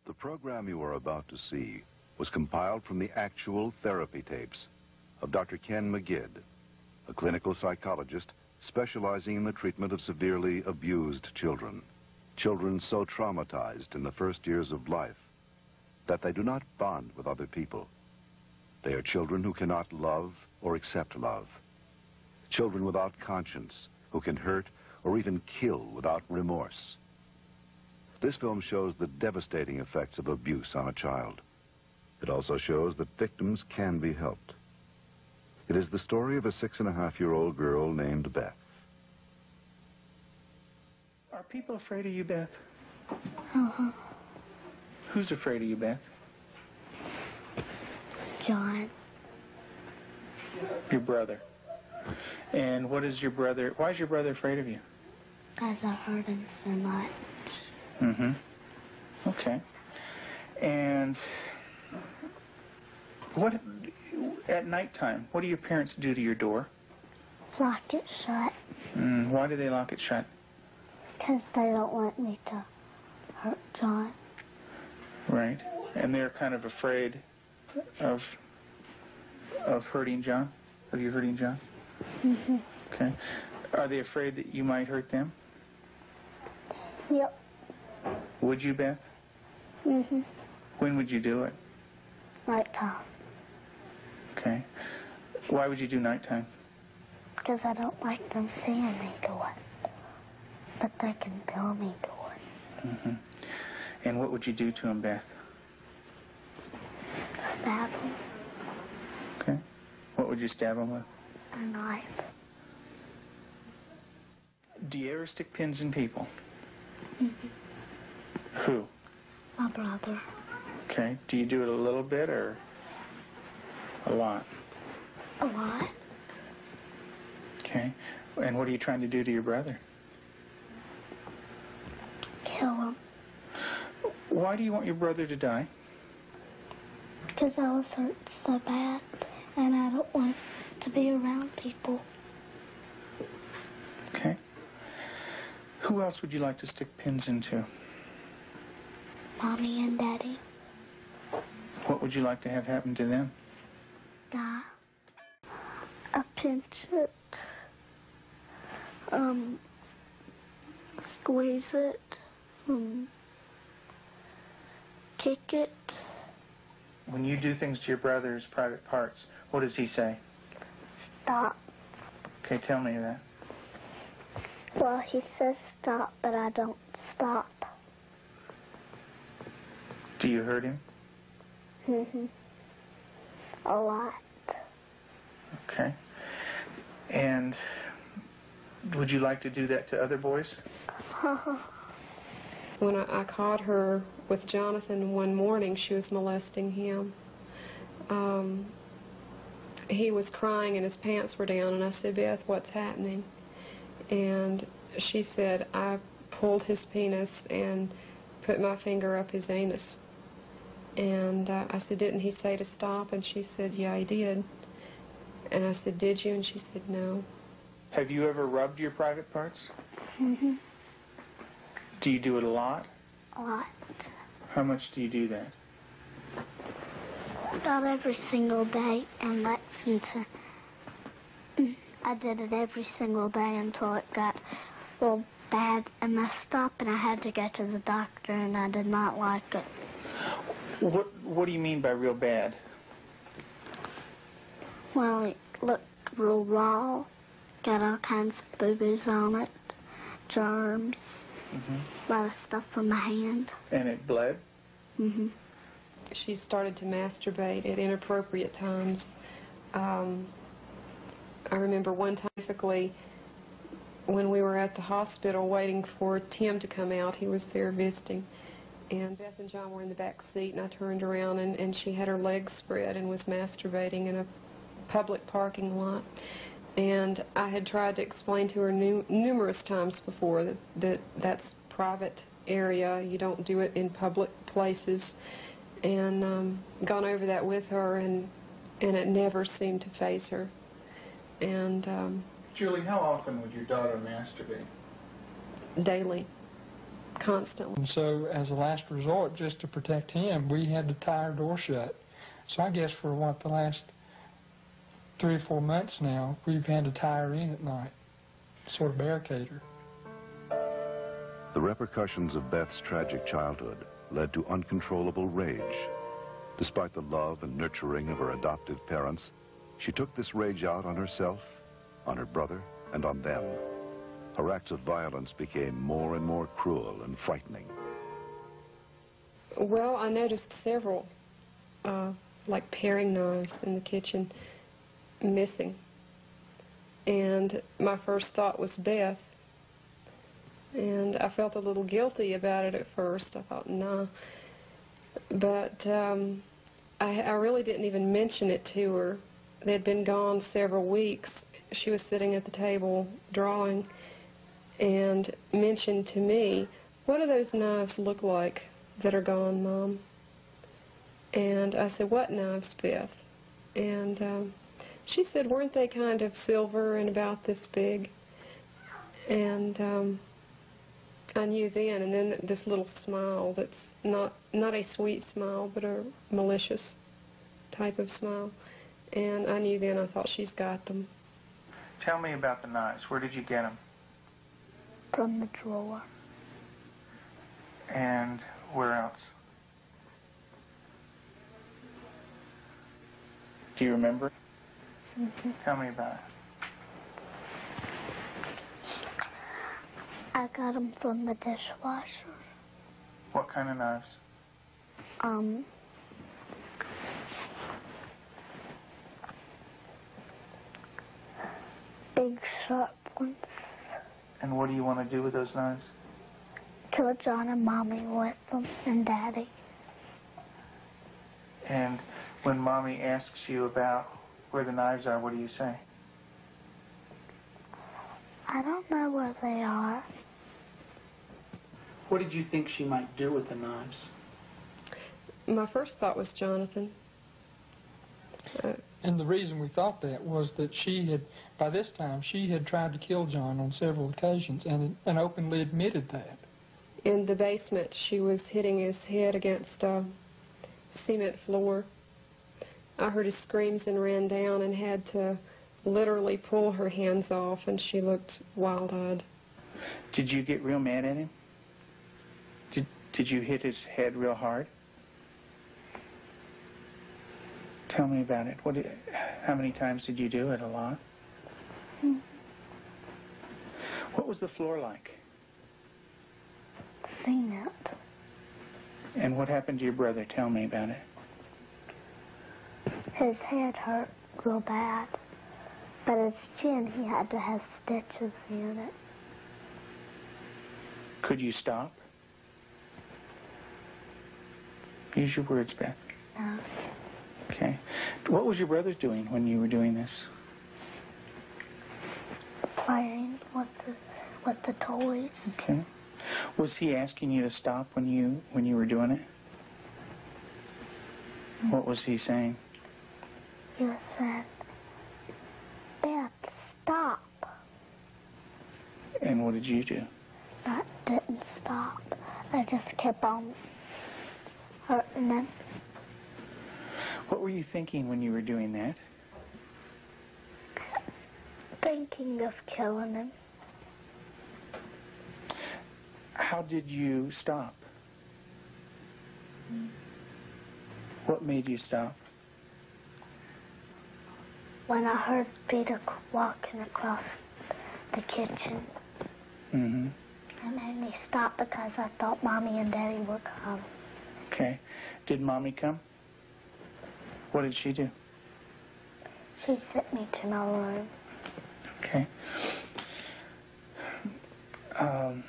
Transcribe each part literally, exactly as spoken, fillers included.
The program you are about to see was compiled from the actual therapy tapes of Doctor Ken McGidd, a clinical psychologist specializing in the treatment of severely abused children. Children so traumatized in the first years of life that they do not bond with other people. They are children who cannot love or accept love. Children without conscience who can hurt or even kill without remorse. This film shows the devastating effects of abuse on a child. It also shows that victims can be helped. It is the story of a six and a half year old girl named Beth. Are people afraid of you, Beth? Uh-huh. Who's afraid of you, Beth? John. Your brother. And what is your brother, why is your brother afraid of you? Because I hurt him so much. Mm-hmm. Okay. And what, at nighttime, what do your parents do to your door? Lock it shut. Mm, why do they lock it shut? Because they don't want me to hurt John. Right. And they're kind of afraid of of hurting John? Of you hurting John? Mm-hmm. Okay. Are they afraid that you might hurt them? Yep. Would you, Beth? Mm-hmm. When would you do it? Nighttime. Okay. Why would you do nighttime? Because I don't like them seeing me do it. But they can feel me do it. Mm-hmm. And what would you do to them, Beth? Stab them. Okay. What would you stab them with? A knife. Do you ever stick pins in people? Mm-hmm. Who? My brother. Okay. Do you do it a little bit or a lot? A lot. Okay. And what are you trying to do to your brother? Kill him. Why do you want your brother to die? Because I was hurt so bad, and I don't want to be around people. Okay. Who else would you like to stick pins into? Mommy and Daddy. What would you like to have happen to them? Die. I pinch it. Um, squeeze it. Um, kick it. When you do things to your brother's private parts, what does he say? Stop. Okay, tell me that. Well, he says stop, but I don't stop. Do you hurt him? Mm-hmm. A lot. Okay. And would you like to do that to other boys? When I, I caught her with Jonathan one morning, she was molesting him. Um, he was crying and his pants were down, and I said, Beth, what's happening? And she said, I pulled his penis and put my finger up his anus. And uh, I said, didn't he say to stop? And she said, yeah, he did. And I said, did you? And she said, no. Have you ever rubbed your private parts? Mm-hmm. Do you do it a lot? A lot. How much do you do that? Not every single day in Lexington. I did it every single day until it got real bad and messed up, and I had to go to the doctor, and I did not like it. What What do you mean by real bad? Well, it looked real raw, got all kinds of boo-boos on it, germs, Mm-hmm. a lot of stuff on my hand. And it bled? Mm-hmm. She started to masturbate at inappropriate times. Um, I remember one time, specifically, when we were at the hospital waiting for Tim to come out. He was there visiting. And Beth and John were in the back seat, and I turned around, and, and she had her legs spread and was masturbating in a public parking lot. And I had tried to explain to her nu numerous times before that, that that's private area. You don't do it in public places. And um, gone over that with her, and, and it never seemed to faze her. And um, Julie, how often would your daughter masturbate? daily. constantly. And so as a last resort, just to protect him, we had to tie our door shut. So I guess for what, the last three or four months now, we've had to tie her in at night, sort of barricade her. The repercussions of Beth's tragic childhood led to uncontrollable rage. Despite the love and nurturing of her adoptive parents, she took this rage out on herself, on her brother, and on them. Her acts of violence became more and more cruel and frightening. Well, I noticed several, uh, like paring knives in the kitchen, missing. And my first thought was Beth. And I felt a little guilty about it at first. I thought, nah. But um, I, I really didn't even mention it to her. They had been gone several weeks. She was sitting at the table drawing and mentioned to me, "What do those knives look like that are gone, Mom?" And I said, "What knives, Beth?" And um, she said, "Weren't they kind of silver and about this big?" And um, I knew then, and then this little smile that's not, not a sweet smile, but a malicious type of smile. And I knew then, I thought, she's got them. Tell me about the knives. Where did you get them? From the drawer. And where else? Do you remember? Mm-hmm. Tell me about it. I got them from the dishwasher. What kind of knives? Um, big sharp ones. And what do you want to do with those knives? Kill John and Mommy with them, and Daddy. And when Mommy asks you about where the knives are, what do you say? I don't know where they are. What did you think she might do with the knives? My first thought was Jonathan. Uh, And the reason we thought that was that she had, by this time, she had tried to kill John on several occasions and, and openly admitted that. in the basement, she was hitting his head against a cement floor. I heard his screams and ran down and had to literally pull her hands off, and she looked wild-eyed. Did you get real mad at him? Did, did you hit his head real hard? Tell me about it. What did, how many times did you do it? A lot? Hmm. What was the floor like? Cement. And what happened to your brother? Tell me about it. His head hurt real bad, but his chin, he had to have stitches in it. Could you stop? Use your words, Beth. No. Okay. What was your brother doing when you were doing this? Playing with the with the toys. Okay. Was he asking you to stop when you when you were doing it? What was he saying? He said, Beth, stop. And what did you do? That didn't stop. I just kept on hurting him. What were you thinking when you were doing that? Thinking of killing him. How did you stop? What made you stop? When I heard Peter walking across the kitchen, Mm-hmm. it made me stop because I thought Mommy and Daddy were coming. Okay. Did Mommy come? What did she do? She sent me to my room. Okay. Um,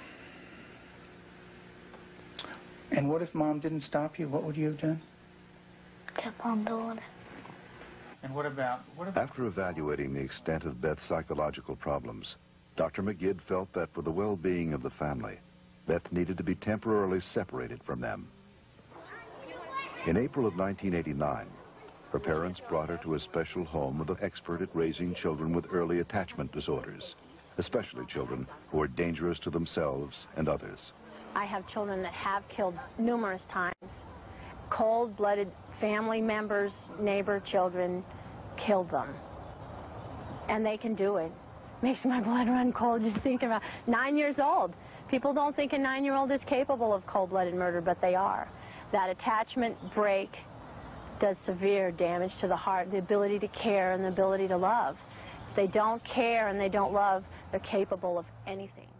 and what if Mom didn't stop you? What would you have done? Kept on doing it. And what about... What about After evaluating the extent of Beth's psychological problems, Doctor McGidd felt that for the well-being of the family, Beth needed to be temporarily separated from them. In April of nineteen eighty-nine, her parents brought her to a special home with an expert at raising children with early attachment disorders, especially children who are dangerous to themselves and others. I have children that have killed numerous times. Cold-blooded family members, neighbor children killed them. And they can do it. Makes my blood run cold just thinking about nine years old. People don't think a nine-year-old is capable of cold-blooded murder, but they are. That attachment break does severe damage to the heart, the ability to care and the ability to love. If they don't care and they don't love, they're capable of anything.